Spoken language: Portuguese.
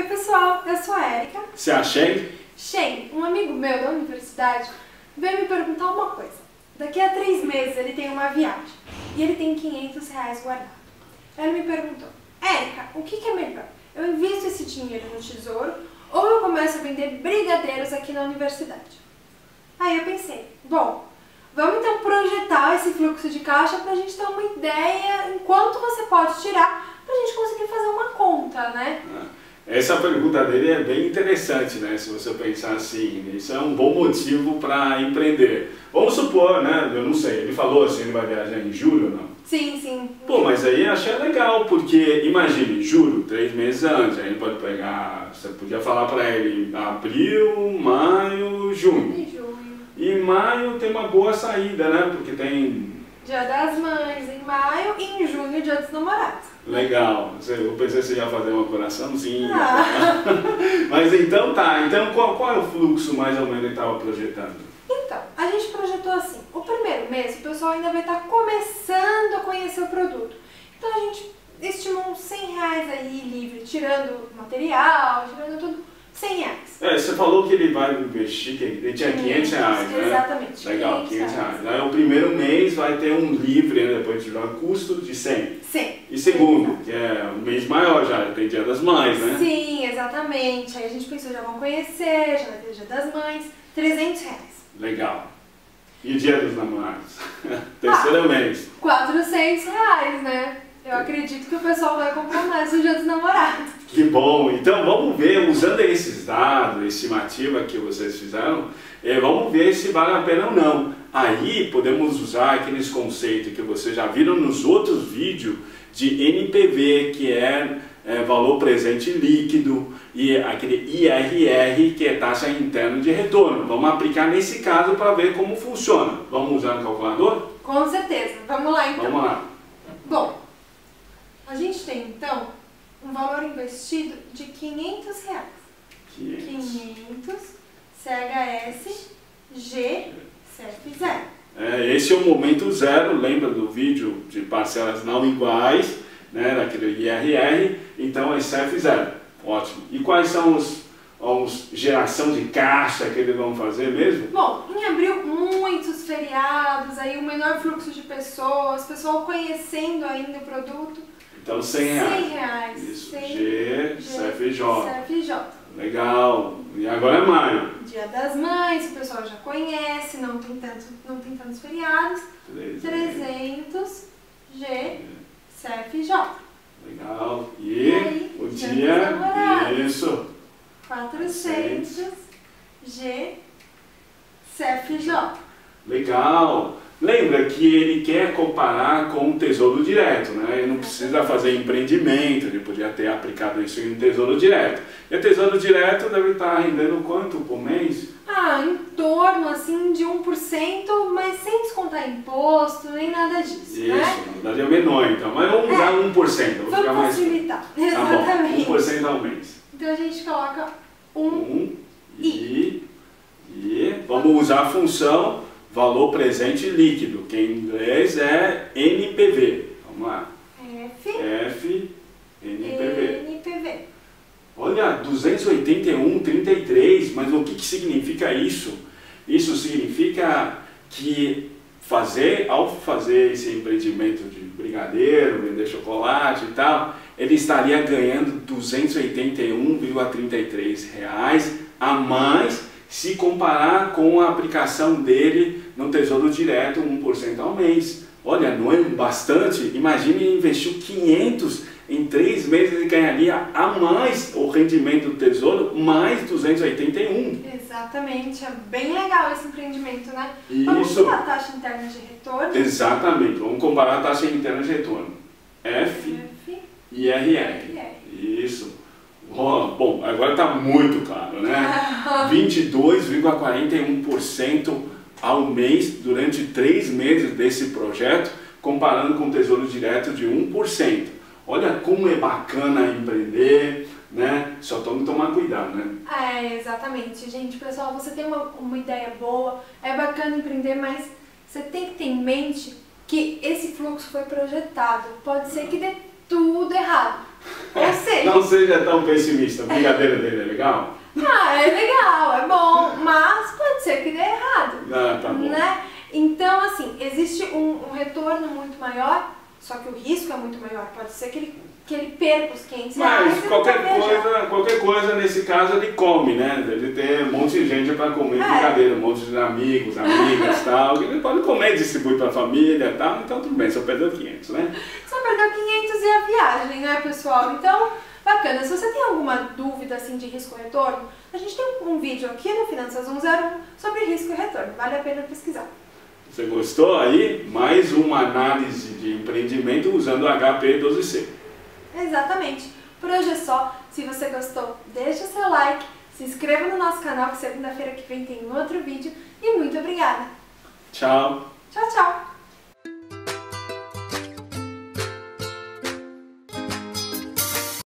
pessoal, eu sou a Érica. Você é a Shen? Shen, um amigo meu da universidade, veio me perguntar uma coisa. Daqui a 3 meses ele tem uma viagem e ele tem R$500 guardado. Ele me perguntou, Érica, o que é melhor? Eu invisto esse dinheiro no tesouro ou eu começo a vender brigadeiros aqui na universidade? Aí eu pensei, bom, vamos então projetar esse fluxo de caixa para a gente ter uma ideia em quanto você pode tirar para a gente conseguir fazer uma conta, né? Essa pergunta dele é bem interessante, né? Se você pensar assim, isso é um bom motivo para empreender. Vamos supor, né? Eu não sei, ele falou assim, ele vai viajar em julho, não? Sim, sim. Pô, mas aí eu achei legal, porque imagine, julho, 3 meses antes, aí ele pode pegar, você podia falar para ele abril, maio, junho. Em junho. E maio tem uma boa saída, né? Porque tem... Dia das Mães em maio e em junho, Dia dos Namorados. Legal, eu pensei que você ia fazer uma coraçãozinha. Ah. Mas então tá, então qual é o fluxo mais ou menos que ele estava projetando? Então, a gente projetou assim, o primeiro mês o pessoal ainda vai estar começando a conhecer o produto. Então a gente estimou uns R$100 aí livre, tirando material, tirando tudo, R$100. Você falou que ele vai investir, que ele tinha R$500, né? Exatamente. Legal, R$500. Aí o primeiro mês vai ter um livre, né? Depois de tirar o custo de 100. Sim. E segundo, que é um mês maior já, tem Dia das Mães, né? Sim, exatamente. Aí a gente pensou, já vão conhecer, já vai ter Dia das Mães, R$300. Legal. E Dia dos Namorados? Terceiro mês. R$400, né? Eu acredito que o pessoal vai comprar mais no Dia dos Namorados. Que bom! Então vamos ver, usando esses dados, estimativa que vocês fizeram, vamos ver se vale a pena ou não. Aí podemos usar aqueles conceitos que vocês já viram nos outros vídeos de NPV, que é valor presente líquido, e aquele IRR, que é taxa interna de retorno. Vamos aplicar nesse caso para ver como funciona. Vamos usar o calculador? Com certeza. Vamos lá então. Vamos lá. Bom, a gente tem então um valor investido de R$500. 500 CHS G CF0. Esse é o momento zero, lembra do vídeo de parcelas não iguais, né, daquele IRR, então é CF0. Ótimo. E quais são os geração de caixa que eles vão fazer mesmo? Bom, em abril muitos feriados, aí o menor fluxo de pessoas, pessoal conhecendo ainda o produto. Então R$100. Isso, CFJ. Legal. E agora é maio. Dia das Mães, o pessoal já conhece, não tem tantos feriados. 300 G CFJ. Legal. E aí, o dia? Isso. 400 G CFJ. Legal. Lembra que ele quer comparar com o Tesouro Direto, né? Ele não precisa fazer empreendimento, ele podia ter aplicado isso em Tesouro Direto. E o Tesouro Direto deve estar rendendo quanto por mês? Em torno assim de 1%, mas sem descontar imposto, nem nada disso, isso, né? Na verdade é menor então, mas vamos usar 1%. Vamos facilitar, exatamente. Tá bom, 1% ao mês. Então a gente coloca 1 e vamos usar a função valor presente líquido, que em inglês é NPV. Vamos lá. F NPV. Olha, 281,33, mas o que significa isso? Isso significa que ao fazer esse empreendimento de brigadeiro, vender chocolate e tal, ele estaria ganhando R$281,33 a mais se comparar com a aplicação dele no Tesouro Direto, 1% ao mês. Olha, não é bastante? Imagine investir 500 em 3 meses e ganharia a mais o rendimento do Tesouro, mais 281. Exatamente, é bem legal esse empreendimento, né? Isso. Vamos ver a taxa interna de retorno? Exatamente, vamos comparar a taxa interna de retorno. F e RR. Isso. Bom, agora está muito claro, né? 22,41% ao mês durante 3 meses desse projeto, comparando com o Tesouro Direto de 1%. Olha como é bacana empreender, né? Só tome tomar cuidado, né? Exatamente, gente. Pessoal, você tem uma ideia boa, é bacana empreender, mas você tem que ter em mente que esse fluxo foi projetado. Pode ser que dê tudo errado. Ou seja, Não seja tão pessimista. A brincadeira dele é legal? Ah, é legal, é bom, mas pode ser que dê errado. Ah, tá bom. Né? Então, assim, existe um retorno muito maior, só que o risco é muito maior. Pode ser que ele perca os 500 reais. Mas qualquer coisa nesse caso ele come, né? Deve ter um monte de gente para comer brincadeira, um monte de amigos, amigas e tal. Ele pode comer e distribuir para a família e tal, então tudo bem, só perdeu 500, né? Só perdeu 500 e a viagem, né, pessoal? Então, bacana. Se você tem alguma dúvida assim de risco e retorno, a gente tem um vídeo aqui no Finanças 101 sobre risco e retorno. Vale a pena pesquisar. Você gostou aí? Mais uma análise de empreendimento usando o HP12C. Exatamente. Por hoje é só. Se você gostou, deixa o seu like, se inscreva no nosso canal que segunda-feira que vem tem outro vídeo e muito obrigada. Tchau. Tchau, tchau.